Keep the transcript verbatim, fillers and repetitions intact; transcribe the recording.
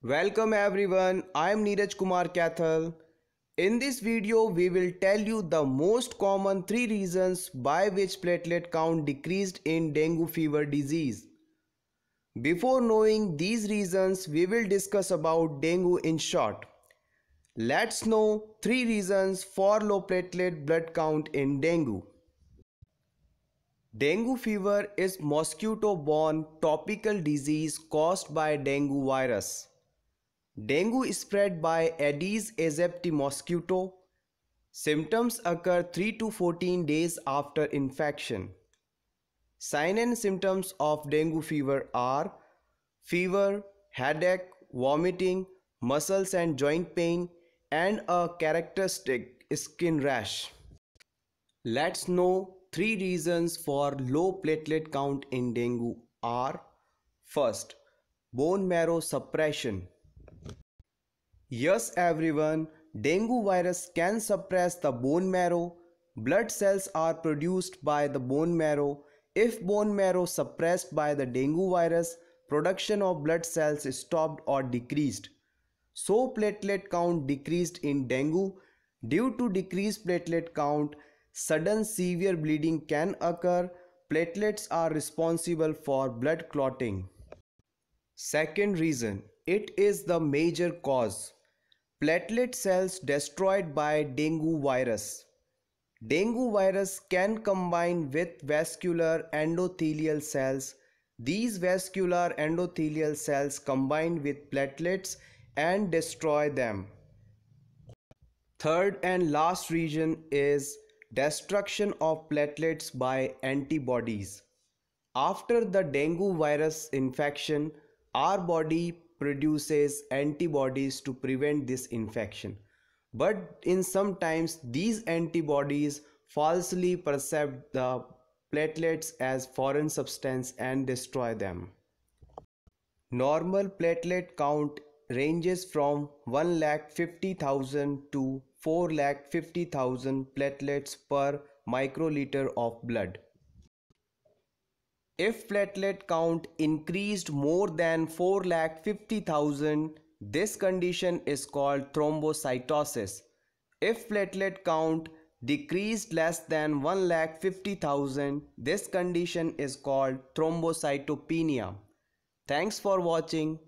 Welcome everyone, I am Neeraj Kumar Kaithal. In this video, we will tell you the most common three reasons by which platelet count decreased in dengue fever disease. Before knowing these reasons, we will discuss about dengue in short. Let's know three reasons for low platelet blood count in dengue. Dengue fever is mosquito-borne topical disease caused by dengue virus. Dengue is spread by Aedes aegypti mosquito. Symptoms occur three to fourteen days after infection. Signs and symptoms of dengue fever are fever, headache, vomiting, muscles and joint pain, and a characteristic skin rash. Let's know three reasons for low platelet count in dengue are: first, bone marrow suppression. Yes everyone, dengue virus can suppress the bone marrow. Blood cells are produced by the bone marrow. If bone marrow suppressed by the dengue virus, production of blood cells is stopped or decreased. So platelet count decreased in dengue. Due to decreased platelet count, sudden severe bleeding can occur. Platelets are responsible for blood clotting. Second reason, it is the major cause. Platelet cells destroyed by dengue virus. Dengue virus can combine with vascular endothelial cells. These vascular endothelial cells combine with platelets and destroy them. Third and last reason is destruction of platelets by antibodies. After the dengue virus infection, our body produces antibodies to prevent this infection. But in sometimes these antibodies falsely perceive the platelets as foreign substance and destroy them. Normal platelet count ranges from one lakh fifty thousand to four lakh fifty thousand platelets per microliter of blood. If platelet count increased more than four lakh fifty thousand, this condition is called thrombocytosis. If platelet count decreased less than one lakh fifty thousand, this condition is called thrombocytopenia. Thanks for watching.